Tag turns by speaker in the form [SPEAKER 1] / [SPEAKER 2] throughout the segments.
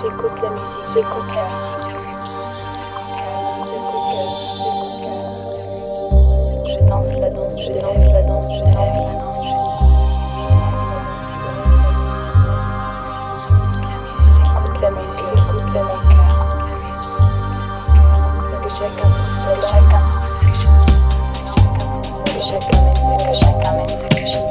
[SPEAKER 1] j'écoute la musique, j'écoute la musique, je danse la danse, je lève la danse, je lève la danse, j'écoute la musique, j'écoute la musique, que chacun trouve sa chance, que chacun mène sa, que chacun mène sa, que chacun.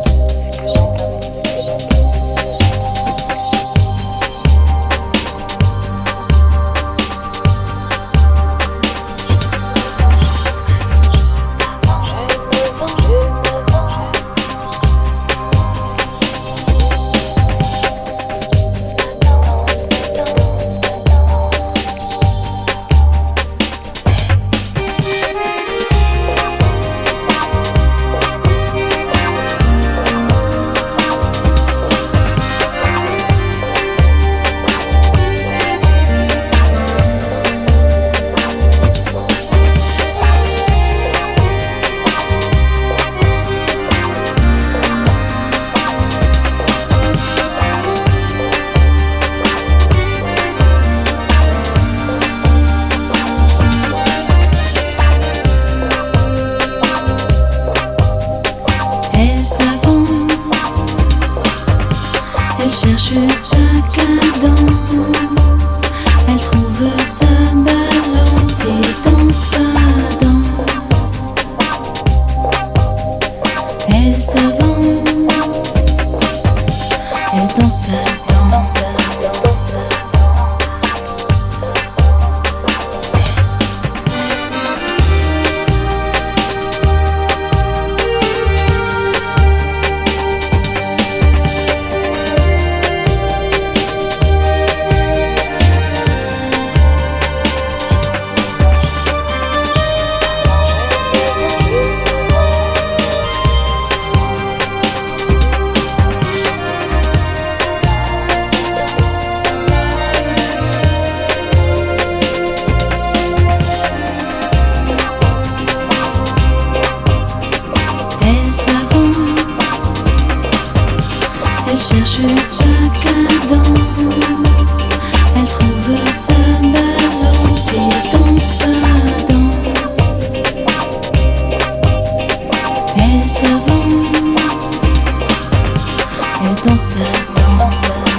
[SPEAKER 2] Elle cherche sa cadence, elle trouve sa balance et dans sa danse, elle s'avance, elle danse sa danse. Elle cherche sa cadence, elle trouve sa balance et dans sa danse, elle s'avance, elle danse sa danse.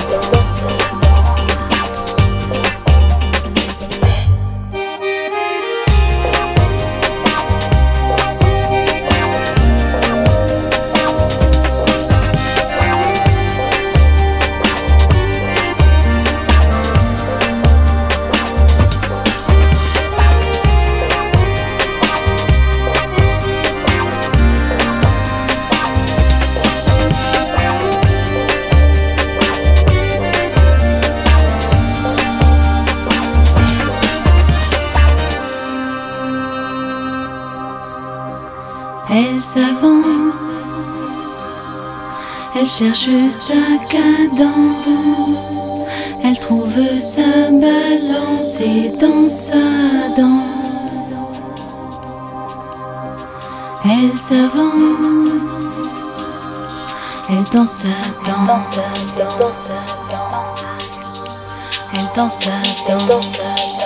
[SPEAKER 2] Elle s'avance, elle cherche sa cadence, elle trouve sa balance et dans sa danse, elle s'avance, elle danse sa danse, elle danse sa danse, elle danse sa danse.